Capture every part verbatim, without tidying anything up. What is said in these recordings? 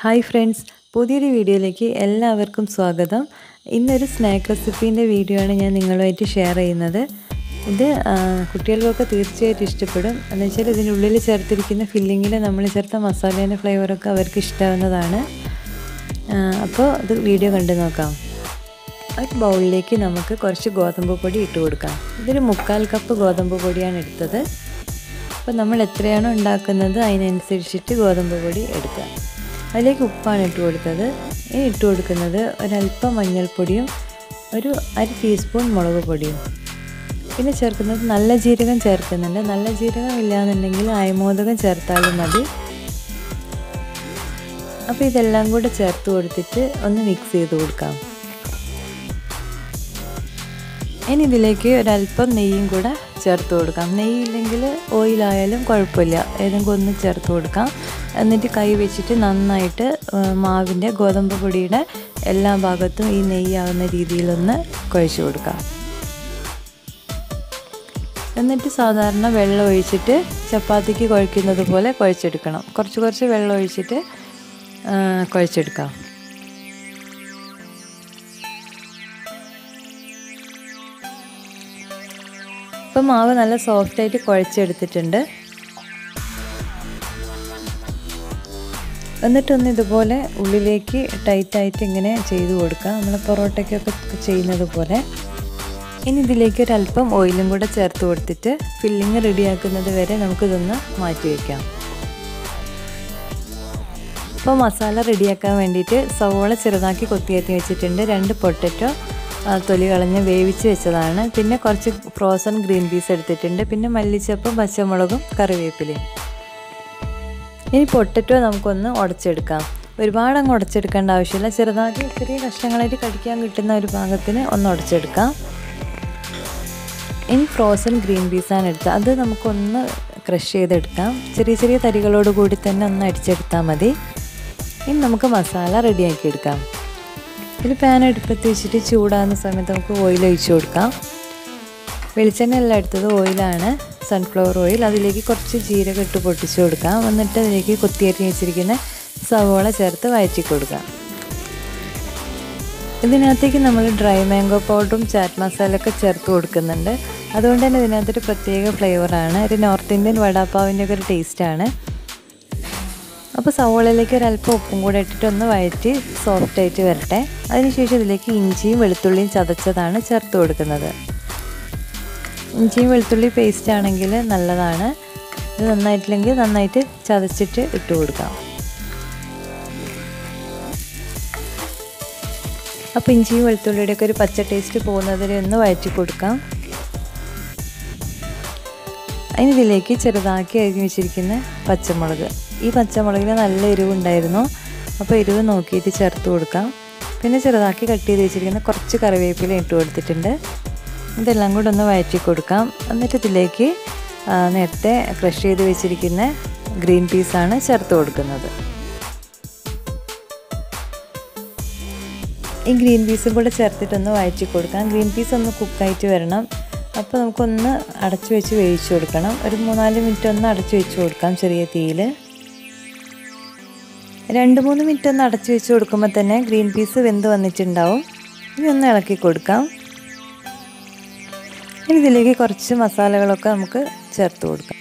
Hi friends, പുതിയൊരു വീഡിയോയിലേക്ക് എല്ലാവർക്കും സ്വാഗതം. ഇന്നൊരു സ്നാക്ക് റെസിപ്പീൻ്റെ വീഡിയോ ആണ് ഞാൻ നിങ്ങളുമായിട്ട് ഷെയർ ചെയ്യുന്നത്. ഇത് കുട്ടികൾക്കൊക്കെ തീർച്ചയായിട്ടും ഇഷ്ടപ്പെടും. എന്ന് വെച്ചാൽ ഇതിനുള്ളിൽ ചേർത്തിരിക്കുന്ന ഫില്ലിങ്ങിൽ നമ്മൾ ചേർത്ത മസാലേൻ്റെ ഫ്ലേവറൊക്കെ അവർക്ക് ഇഷ്ടമാവുന്നതാണ്. അപ്പോൾ ഇത് വീഡിയോ കണ്ടു നോക്കാം. ഒരു ബൗളിലേക്ക് നമുക്ക് കുറച്ച് ഗോതമ്പ് പൊടി ഇട്ട് കൊടുക്കാം. ഇതൊരു മുക്കാൽ കപ്പ് ഗോതമ്പ് പൊടിയാണ് എടുത്തത്. അപ്പോൾ നമ്മൾ എത്രയാണോ ഉണ്ടാക്കുന്നത് അതിനനുസരിച്ചിട്ട് ഗോതമ്പ് പൊടി എടുക്കുക. അതിലേക്ക് ഉപ്പാണ് ഇട്ട് കൊടുത്തത്. ഇനി ഇട്ട് കൊടുക്കുന്നത് ഒരല്പം മഞ്ഞൾപ്പൊടിയും ഒരു അര ടീസ്പൂൺ മുളക് പൊടിയും. പിന്നെ ചേർക്കുന്നത് നല്ല ജീരകം ചേർക്കുന്നുണ്ട്. നല്ല ജീരകം ഇല്ലയെന്നുണ്ടെങ്കിൽ അയമോദകം ചേർത്താലും മതി. അപ്പോൾ ഇതെല്ലാം കൂടെ ചേർത്ത് കൊടുത്തിട്ട് ഒന്ന് മിക്സ് ചെയ്ത് കൊടുക്കാം. ഇനി ഇതിലേക്ക് ഒരല്പം നെയ്യും കൂടെ ചേർത്ത് കൊടുക്കാം. നെയ്യില്ലെങ്കിൽ ഓയിലായാലും കുഴപ്പമില്ല, ഏതെങ്കിലും ഒന്ന് ചേർത്ത് കൊടുക്കാം. എന്നിട്ട് കൈ വെച്ചിട്ട് നന്നായിട്ട് മാവിൻ്റെ ഗോതമ്പ് പൊടിയുടെ എല്ലാ ഭാഗത്തും ഈ നെയ്യാവുന്ന രീതിയിലൊന്ന് കുഴച്ച് കൊടുക്കാം. എന്നിട്ട് സാധാരണ വെള്ളം ഒഴിച്ചിട്ട് ചപ്പാത്തിക്ക് കുഴക്കുന്നത് പോലെ കുഴച്ചെടുക്കണം. കുറച്ച് കുറച്ച് വെള്ളം ഒഴിച്ചിട്ട് കുഴച്ചെടുക്കാം. ഇപ്പം മാവ് നല്ല സോഫ്റ്റായിട്ട് കുഴച്ചെടുത്തിട്ടുണ്ട്. എന്നിട്ടൊന്ന് ഇതുപോലെ ഉള്ളിലേക്ക് ടൈറ്റായിട്ട് ഇങ്ങനെ ചെയ്ത് കൊടുക്കാം, നമ്മൾ പൊറോട്ടയ്ക്കൊക്കെ ചെയ്യുന്നത് പോലെ. ഇനി ഇതിലേക്ക് ഒരല്പം ഓയിലും കൂടെ ചേർത്ത് കൊടുത്തിട്ട് ഫില്ലിങ് റെഡിയാക്കുന്നത് വരെ നമുക്കിതൊന്ന് മാറ്റി വയ്ക്കാം. ഇപ്പോൾ മസാല റെഡിയാക്കാൻ വേണ്ടിയിട്ട് സവോള ചെറുതാക്കി കൊത്തിയേറ്റി വെച്ചിട്ടുണ്ട്. രണ്ട് പൊട്ടറ്റോ തൊലി കളഞ്ഞ് വേവിച്ച് വെച്ചതാണ്. പിന്നെ കുറച്ച് ഫ്രോസൺ ഗ്രീൻ പീസ് എടുത്തിട്ടുണ്ട്. പിന്നെ മല്ലിച്ചപ്പും പച്ചമുളകും കറിവേപ്പിലയും. ഇനി പൊട്ടറ്റോ നമുക്കൊന്ന് ഉടച്ചെടുക്കാം. ഒരുപാട് അങ്ങ് ഉടച്ചെടുക്കേണ്ട ആവശ്യമില്ല. ചെറുതാക്കി ചെറിയ കഷ്ണങ്ങളായിട്ട് കടിക്കാൻ കിട്ടുന്ന ഒരു പാകത്തിന് ഒന്ന് ഉടച്ചെടുക്കാം. ഇനി ഫ്രോസൺ ഗ്രീൻ പീസാണ് എടുത്തത്. അത് നമുക്കൊന്ന് ക്രഷ് ചെയ്തെടുക്കാം. ചെറിയ ചെറിയ തരികളോട് കൂടി തന്നെ ഒന്ന് അടിച്ചെടുത്താൽ മതി. ഇനി നമുക്ക് മസാല റെഡിയാക്കി എടുക്കാം. ഒരു പാൻ അടുപ്പത്ത് വെച്ചിട്ട് ചൂടാകുന്ന സമയത്ത് നമുക്ക് ഓയിൽ ഒഴിച്ച് കൊടുക്കാം. വെളിച്ചെണ്ണ എല്ലാം എടുത്തത് ഓയിലാണ്, സൺഫ്ലവർ ഓയിൽ. അതിലേക്ക് കുറച്ച് ജീരകം ഇട്ട് പൊട്ടിച്ച് കൊടുക്കാം. എന്നിട്ട് അതിലേക്ക് കൊത്തിയേറ്റി വെച്ചിരിക്കുന്ന സവോള ചേർത്ത് വഴറ്റി കൊടുക്കാം. ഇതിനകത്തേക്ക് നമ്മൾ ഡ്രൈ മാംഗോ പൗഡറും ചാറ്റ് മസാലയൊക്കെ ചേർത്ത് കൊടുക്കുന്നുണ്ട്. അതുകൊണ്ട് തന്നെ ഇതിനകത്തൊരു പ്രത്യേക ഫ്ലേവറാണ്. ഒരു നോർത്ത് ഇന്ത്യൻ വടാപ്പാവിൻ്റെ ഒക്കെ ഒരു ടേസ്റ്റാണ്. അപ്പോൾ സവോളയിലേക്ക് ഒരല്പം ഉപ്പും കൂടെ ഇട്ടിട്ട് ഒന്ന് വഴറ്റി സോഫ്റ്റായിട്ട് വരട്ടെ. അതിനുശേഷം ഇതിലേക്ക് ഇഞ്ചിയും വെളുത്തുള്ളിയും ചതച്ചതാണ് ചേർത്ത് കൊടുക്കുന്നത്. ഇഞ്ചിയും വെളുത്തുള്ളി പേസ്റ്റ് ആണെങ്കിൽ നല്ലതാണ്. ഇത് നന്നായിട്ടില്ലെങ്കിൽ നന്നായിട്ട് ചതച്ചിട്ട് ഇട്ട് കൊടുക്കാം. അപ്പോൾ ഇഞ്ചിയും വെളുത്തുള്ളിയുടെയൊക്കെ ഒരു പച്ച ടേസ്റ്റ് പോകുന്നതിൽ ഒന്ന് വഴറ്റി കൊടുക്കാം. അതിനിതിലേക്ക് ചെറുതാക്കി അരിഞ്ഞ് വെച്ചിരിക്കുന്ന പച്ചമുളക്. ഈ പച്ചമുളകിന് നല്ല എരിവുണ്ടായിരുന്നു, അപ്പോൾ എരിവ് നോക്കിയിട്ട് ചേർത്ത് കൊടുക്കാം. പിന്നെ ചെറുതാക്കി കട്ട് ചെയ്ത് വെച്ചിരിക്കുന്ന കുറച്ച് കറിവേപ്പില ഇട്ട് കൊടുത്തിട്ടുണ്ട്. ഇതെല്ലാം കൂടെ ഒന്ന് വഴറ്റി കൊടുക്കാം. എന്നിട്ട് ഇതിലേക്ക് നേരത്തെ ക്രഷ് ചെയ്ത് വെച്ചിരിക്കുന്ന ഗ്രീൻ പീസാണ് ചേർത്ത് കൊടുക്കുന്നത്. ഈ ഗ്രീൻ പീസും കൂടെ ചേർത്തിട്ടൊന്ന് വഴറ്റി കൊടുക്കാം. ഗ്രീൻ പീസ് ഒന്ന് കുക്കായിട്ട് വരണം. അപ്പോൾ നമുക്കൊന്ന് അടച്ചു വെച്ച് വേവിച്ച് കൊടുക്കണം. ഒരു മൂന്നാല് മിനിറ്റ് ഒന്ന് അടച്ചു വെച്ച് കൊടുക്കാം ചെറിയ തീയിൽ. രണ്ട് മൂന്ന് മിനിറ്റ് ഒന്ന് അടച്ചു വെച്ച് കൊടുക്കുമ്പോൾ തന്നെ ഗ്രീൻ പീസ് വെന്ത് വന്നിട്ടുണ്ടാവും. ഇനി ഒന്ന് ഇളക്കി കൊടുക്കാം. ഇനി ഇതിലേക്ക് കുറച്ച് മസാലകളൊക്കെ നമുക്ക് ചേർത്ത് കൊടുക്കാം.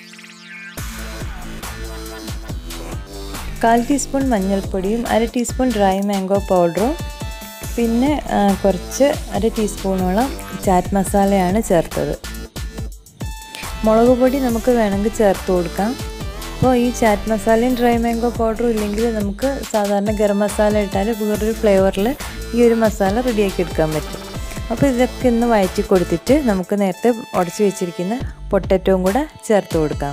കാൽ ടീസ്പൂൺ മഞ്ഞൾപ്പൊടിയും അര ടീസ്പൂൺ ഡ്രൈ മാംഗോ പൗഡറും പിന്നെ കുറച്ച് അര ടീസ്പൂണോളം ചാറ്റ് മസാലയാണ് ചേർത്തത്. മുളക് പൊടി നമുക്ക് വേണമെങ്കിൽ ചേർത്ത് കൊടുക്കാം. അപ്പോൾ ഈ ചാറ്റ് മസാലയും ഡ്രൈ മാംഗോ പൗഡറും ഇല്ലെങ്കിൽ നമുക്ക് സാധാരണ ഗരം മസാല ഇട്ടാൽ വേറൊരു ഫ്ലേവറിൽ ഈ ഒരു മസാല റെഡിയാക്കി എടുക്കാൻ പറ്റും. അപ്പോൾ ഇതൊക്കെ ഒന്ന് വഴറ്റി കൊടുത്തിട്ട് നമുക്ക് നേരത്തെ ഉടച്ച് വെച്ചിരിക്കുന്ന പൊട്ടറ്റോയും കൂടെ ചേർത്ത് കൊടുക്കാം.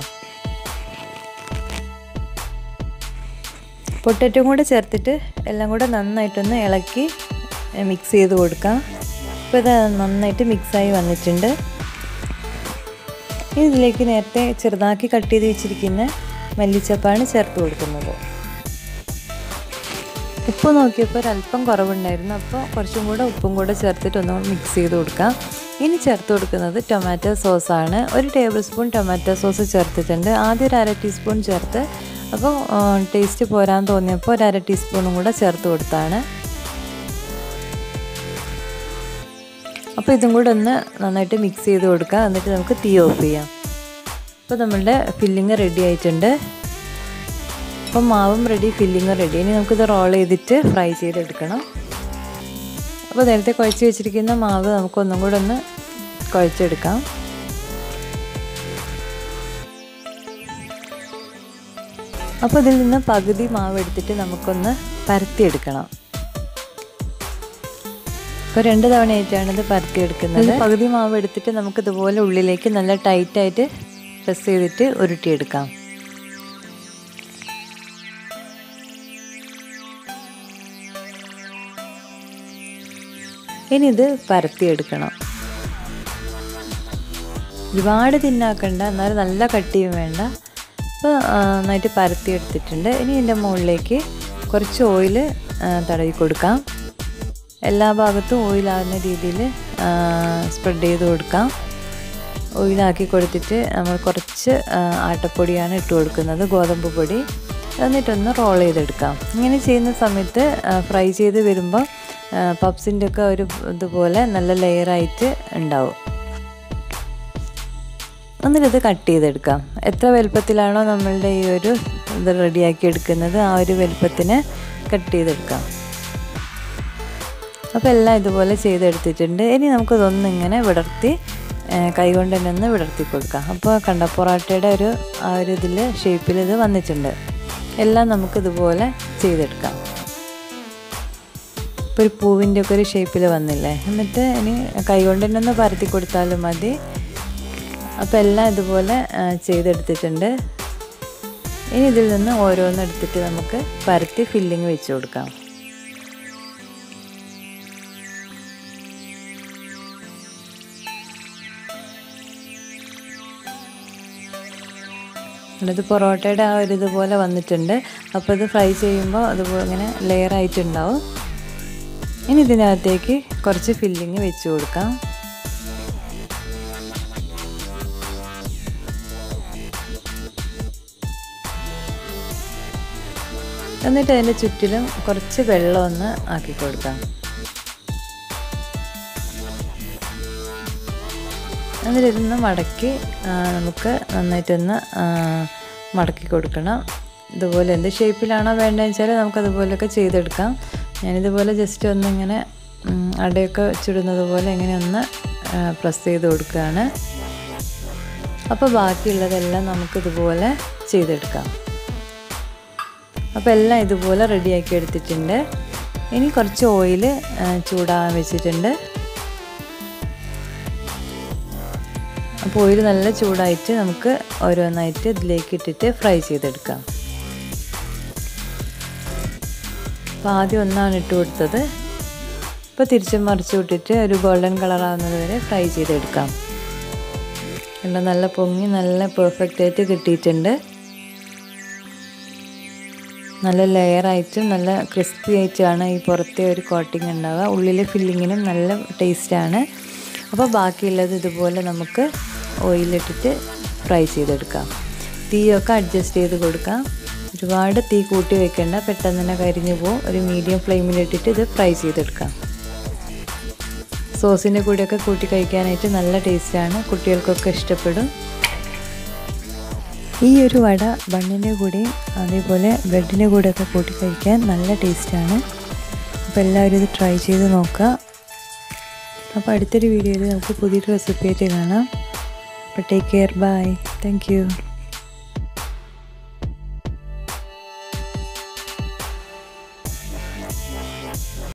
പൊട്ടറ്റോയും കൂടെ ചേർത്തിട്ട് എല്ലാം കൂടെ നന്നായിട്ടൊന്ന് ഇളക്കി മിക്സ് ചെയ്ത് കൊടുക്കാം. ഇപ്പോൾ ഇത് നന്നായിട്ട് മിക്സായി വന്നിട്ടുണ്ട്. ഇതിലേക്ക് നേരത്തെ ചെറുതാക്കി കട്ട് ചെയ്ത് വെച്ചിരിക്കുന്ന മല്ലിച്ചപ്പാണ് ചേർത്ത് കൊടുക്കുന്നത്. ഉപ്പ് നോക്കിയപ്പോൾ ഒരല്പം കുറവുണ്ടായിരുന്നു, അപ്പോൾ കുറച്ചും കൂടെ ഉപ്പും കൂടെ ചേർത്തിട്ട് ഒന്ന് മിക്സ് ചെയ്ത് കൊടുക്കാം. ഇനി ചേർത്ത് കൊടുക്കുന്നത് ടൊമാറ്റോ സോസാണ്. ഒരു ടേബിൾ സ്പൂൺ ടൊമാറ്റോ സോസ് ചേർത്തിട്ടുണ്ട്. ആദ്യം ഒരു അര ടീസ്പൂൺ ചേർത്ത് അപ്പോൾ ടേസ്റ്റ് പോരാൻ തോന്നിയപ്പോൾ ഒരു അര ടീസ്പൂണും കൂടെ ചേർത്ത് കൊടുത്താണ്. അപ്പോൾ ഇതും കൂടെ ഒന്ന് നന്നായിട്ട് മിക്സ് ചെയ്ത് കൊടുക്കുക. എന്നിട്ട് നമുക്ക് തീ ഓഫ് ചെയ്യാം. അപ്പോൾ നമ്മളുടെ ഫില്ലിങ് റെഡി ആയിട്ടുണ്ട്. അപ്പോൾ മാവും റെഡി, ഫില്ലിങ്ങും റെഡി. ഇനി നമുക്കിത് റോൾ ചെയ്തിട്ട് ഫ്രൈ ചെയ്തെടുക്കണം. അപ്പോൾ നേരത്തെ കുഴച്ച് വെച്ചിരിക്കുന്ന മാവ് നമുക്കൊന്നും കൂടെ ഒന്ന് കുഴച്ചെടുക്കാം. അപ്പോൾ ഇതിൽ നിന്ന് പകുതി മാവ് എടുത്തിട്ട് നമുക്കൊന്ന് പരത്തിയെടുക്കണം. ഇപ്പോൾ രണ്ട് തവണയായിട്ടാണ് ഇത് പരത്തിയെടുക്കുന്നത്. പകുതി മാവ് എടുത്തിട്ട് നമുക്കിതുപോലെ ഉള്ളിലേക്ക് നല്ല ടൈറ്റായിട്ട് പ്രസ് ചെയ്തിട്ട് ഉരുട്ടിയെടുക്കാം. ഇനി ഇത് പരത്തിയെടുക്കണം. ഒരുപാട് തിന്നാക്കണ്ട, എന്നാലും നല്ല കട്ടിയും വേണ്ട. അപ്പോൾ നന്നായിട്ട് പരത്തിയെടുത്തിട്ടുണ്ട്. ഇനി ഇതിൻ്റെ മുകളിലേക്ക് കുറച്ച് ഓയിൽ തടവി കൊടുക്കാം. എല്ലാ ഭാഗത്തും ഓയിലാകുന്ന രീതിയിൽ സ്പ്രെഡ് ചെയ്ത് കൊടുക്കാം. ഓയിലാക്കി കൊടുത്തിട്ട് നമ്മൾ കുറച്ച് ആട്ടപ്പൊടിയാണ് ഇട്ട് കൊടുക്കുന്നത്, ഗോതമ്പ് പൊടി. എന്നിട്ടൊന്ന് റോൾ ചെയ്തെടുക്കാം. ഇങ്ങനെ ചെയ്യുന്ന സമയത്ത് ഫ്രൈ ചെയ്ത് വരുമ്പോൾ പപ്സിൻ്റെ ഒക്കെ ഒരു ഇതുപോലെ നല്ല ലെയറായിട്ട് ഉണ്ടാവും. എന്നിട്ടിത് കട്ട് ചെയ്തെടുക്കാം. എത്ര വലുപ്പത്തിലാണോ നമ്മളുടെ ഈ ഒരു ഇത് റെഡിയാക്കി എടുക്കുന്നത് ആ ഒരു വലുപ്പത്തിന് കട്ട് ചെയ്തെടുക്കാം. അപ്പോൾ എല്ലാം ഇതുപോലെ ചെയ്തെടുത്തിട്ടുണ്ട്. ഇനി നമുക്കിതൊന്നിങ്ങനെ വിടർത്തി കൈകൊണ്ട് തന്നെ ഒന്ന് വിടർത്തി കൊടുക്കാം. അപ്പോൾ കണ്ട പൊറോട്ടയുടെ ഒരു ആ ഒരു ഇതിൽ ഷേപ്പിൽ ഇത് വന്നിട്ടുണ്ട്. എല്ലാം നമുക്കിതുപോലെ ചെയ്തെടുക്കാം. ഇപ്പോൾ ഒരു പൂവിൻ്റെ ഒക്കെ ഒരു ഷേപ്പിൽ വന്നില്ലേ. എന്നിട്ട് ഇനി കൈകൊണ്ട് തന്നെ ഒന്ന് പരത്തി കൊടുത്താലും മതി. അപ്പോൾ എല്ലാം ഇതുപോലെ ചെയ്തെടുത്തിട്ടുണ്ട്. ഇനി ഇതിൽ നിന്ന് ഓരോന്ന് എടുത്തിട്ട് നമുക്ക് പരത്തി ഫില്ലിങ് വെച്ച് കൊടുക്കാം. ഇത് പൊറോട്ടയുടെ ആ ഒരു ഇതുപോലെ വന്നിട്ടുണ്ട്. അപ്പോൾ ഇത് ഫ്രൈ ചെയ്യുമ്പോൾ അതുപോലെ ഇങ്ങനെ ലെയറായിട്ടുണ്ടാവും. ഇനി ഇതിനകത്തേക്ക് കുറച്ച് ഫില്ലിങ് വെച്ച് കൊടുക്കാം. എന്നിട്ട് അതിൻ്റെ ചുറ്റിലും കുറച്ച് വെള്ളം ഒന്ന് ആക്കി കൊടുക്കാം. എന്നിട്ട് ഇതൊന്ന് മടക്കി നമുക്ക് നന്നായിട്ടൊന്ന് മടക്കി കൊടുക്കണം. ഇതുപോലെ എന്ത് ഷേപ്പിലാണോ വേണ്ടതെന്ന് വെച്ചാൽ നമുക്കതുപോലെയൊക്കെ ചെയ്തെടുക്കാം. ഞാനിതുപോലെ ജസ്റ്റ് ഒന്നിങ്ങനെ അടയൊക്കെ ചുടുന്നത് പോലെ ഇങ്ങനെ ഒന്ന് പ്രസ് ചെയ്ത് കൊടുക്കുകയാണ്. അപ്പോൾ ബാക്കിയുള്ളതെല്ലാം നമുക്കിതുപോലെ ചെയ്തെടുക്കാം. അപ്പോൾ എല്ലാം ഇതുപോലെ റെഡിയാക്കി എടുത്തിട്ടുണ്ട്. ഇനി കുറച്ച് ഓയിൽ ചൂടാകാൻ വെച്ചിട്ടുണ്ട്. അപ്പോൾ ഓയിൽ നല്ല ചൂടായിട്ട് നമുക്ക് ഓരോന്നായിട്ട് ഇതിലേക്ക് ഇട്ടിട്ട് ഫ്രൈ ചെയ്തെടുക്കാം. അപ്പോൾ ആദ്യം ഒന്നാണ് ഇട്ട് കൊടുത്തത്. ഇപ്പോൾ തിരിച്ചും മറിച്ച് വിട്ടിട്ട് ഒരു ഗോൾഡൻ കളറാകുന്നത് വരെ ഫ്രൈ ചെയ്തെടുക്കാം. എല്ലാം നല്ല പൊങ്ങി നല്ല പെർഫെക്റ്റ് ആയിട്ട് കിട്ടിയിട്ടുണ്ട്. നല്ല ലെയറായിട്ടും നല്ല ക്രിസ്പി ആയിട്ടാണ് ഈ പുറത്തെ ഒരു കോട്ടിങ് ഉണ്ടാവുക. ഉള്ളിലെ ഫില്ലിങ്ങിനും നല്ല ടേസ്റ്റാണ്. അപ്പോൾ ബാക്കിയുള്ളത് ഇതുപോലെ നമുക്ക് ഓയിലിട്ടിട്ട് ഫ്രൈ ചെയ്തെടുക്കാം. തീയൊക്കെ അഡ്ജസ്റ്റ് ചെയ്ത് കൊടുക്കാം. ഒരുപാട് തീ കൂട്ടി വെക്കേണ്ട, പെട്ടെന്ന് തന്നെ കരിഞ്ഞു പോകും. ഒരു മീഡിയം ഫ്ലെയിമിലിട്ടിട്ട് ഇത് ഫ്രൈ ചെയ്തെടുക്കാം. സോസിൻ്റെ കൂടെയൊക്കെ കൂട്ടി കഴിക്കാനായിട്ട് നല്ല ടേസ്റ്റാണ്. കുട്ടികൾക്കൊക്കെ ഇഷ്ടപ്പെടും. ഈ ഒരു വട ബണ്ണിൻ്റെ കൂടെയും അതേപോലെ ബ്രെഡിൻ്റെ കൂടെയൊക്കെ കൂട്ടി കഴിക്കാൻ നല്ല ടേസ്റ്റാണ്. അപ്പോൾ എല്ലാവരും ഇത് ട്രൈ ചെയ്ത് നോക്കുക. അപ്പോൾ അടുത്തൊരു വീഡിയോയിൽ നമുക്ക് പുതിയൊരു റെസിപ്പി ആയിട്ട് കാണാം. അപ്പോൾ take care, bye, thank U.